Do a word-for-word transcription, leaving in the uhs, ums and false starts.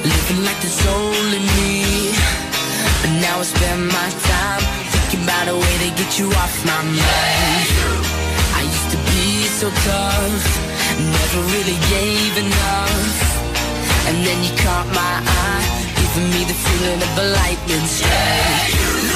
living like there's only me. But now I spend my time thinking about a way to get you off my mind. I used to be so tough, never really gave enough. And then you caught my eye, giving me the feeling of a lightning strike.